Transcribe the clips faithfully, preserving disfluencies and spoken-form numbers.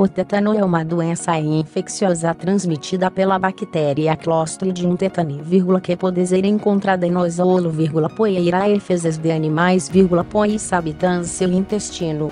O tétano é uma doença infecciosa transmitida pela bactéria Clostridium tetani, que pode ser encontrada no solo, poeira e fezes de animais, pois habita seu intestino.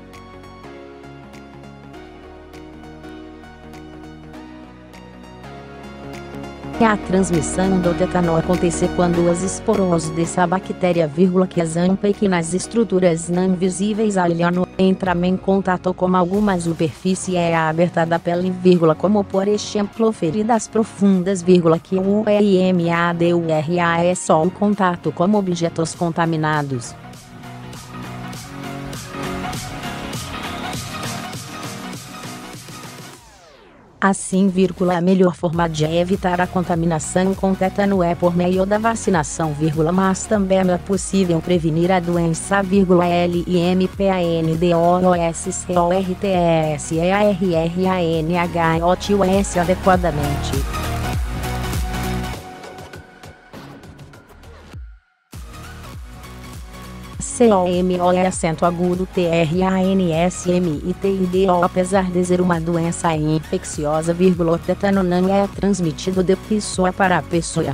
A transmissão do tétano acontece quando as esporos dessa bactéria, que são pequenas estruturas não visíveis ao olho, entram em contato com alguma superfície aberta da pele, como por exemplo feridas profundas, que o EMADURA é só o contato com objetos contaminados. Assim, a melhor forma de evitar a contaminação com tétano é por meio da vacinação, mas também é possível prevenir a doença, LIMPANDOSCORTESEARRANHOTUS adequadamente. COMO é acento agudo TRANSMITIDO. Apesar de ser uma doença infecciosa, o tétano não é transmitido de pessoa para pessoa.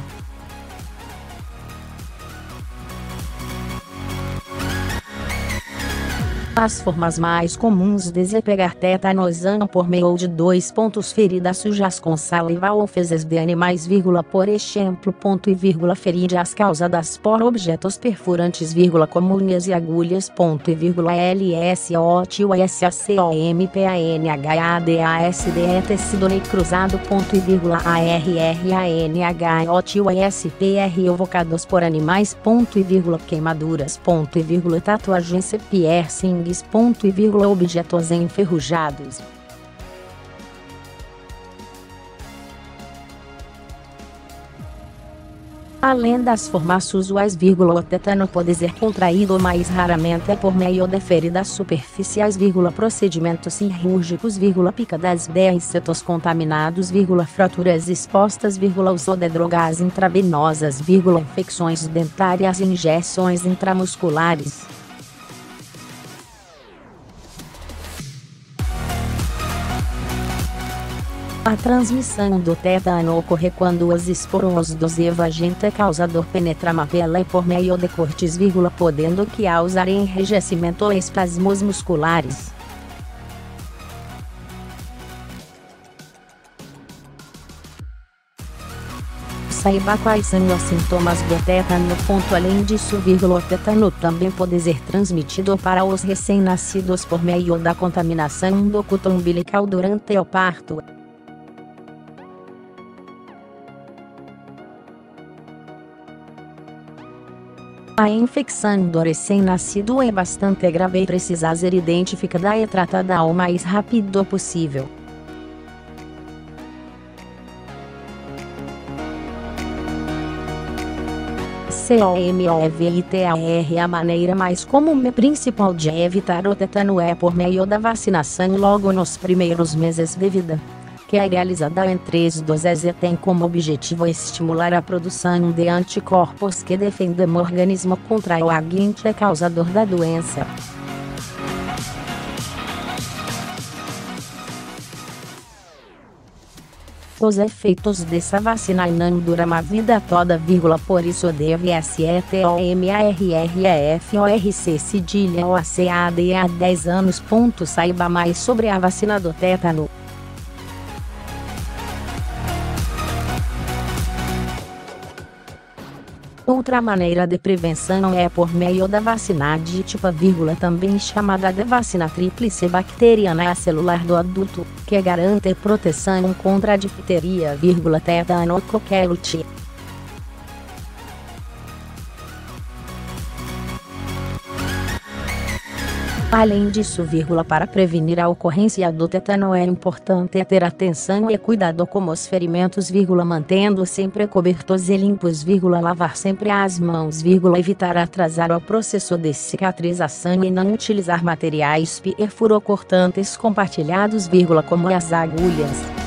As formas mais comuns de se pegar tétano são por meio de dois pontos feridas sujas com saliva ou fezes de animais, por exemplo, ponto e vírgula, feridas causadas por objetos perfurantes, como unhas e agulhas, ponto e vírgula, LSOTUSCOMPANHADASDE tecido necrosado, ponto e vírgula, ARRANHOTUSPR evocados por animais, ponto e vírgula, queimaduras, ponto e vírgula, tatuagens e piercing, ponto e vírgula, objetos enferrujados. Além das formas usuais, o tétano pode ser contraído mais raramente por meio de feridas superficiais, procedimentos cirúrgicos, picadas de insetos contaminados, fraturas expostas, uso de drogas intravenosas, infecções dentárias e injeções intramusculares. A transmissão do tétano ocorre quando os esporos do agente causador penetram a pele por meio de cortes, podendo causar enrijecimento ou espasmos musculares. Saiba quais são os sintomas do tétano. Além disso, o tétano também pode ser transmitido para os recém-nascidos por meio da contaminação do ducto umbilical durante o parto. A infecção do recém-nascido é bastante grave e precisa ser identificada e tratada o mais rápido possível. COMOVITAR. A maneira mais comum e principal de evitar o tétano é por meio da vacinação logo nos primeiros meses de vida, que é realizada em três doses e tem como objetivo estimular a produção de anticorpos que defendem o organismo contra o agente causador da doença. Os efeitos dessa vacina não duram a vida toda, por isso deve ser TOMARREFORC cedilha O A C A D há dez anos. Saiba mais sobre a vacina do tétano. Outra maneira de prevenção é por meio da vacina aditiva, também chamada de vacina tríplice bacteriana celular do adulto, que garante proteção contra a difteria, tétano, coqueluche. Além disso, para prevenir a ocorrência do tétano é importante ter atenção e cuidado com os ferimentos, mantendo sempre cobertos e limpos, lavar sempre as mãos, evitar atrasar o processo de cicatrização e não utilizar materiais perfurocortantes compartilhados, como as agulhas.